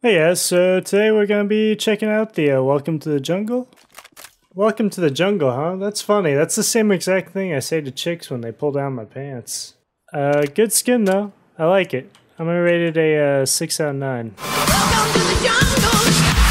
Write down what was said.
Hey guys, so today we're gonna be checking out the Welcome to the Jungle. Welcome to the jungle, huh? That's funny. That's the same exact thing I say to chicks when they pull down my pants. Good skin though. I like it. I'm gonna rate it a 6 out of 9. Welcome to the jungle.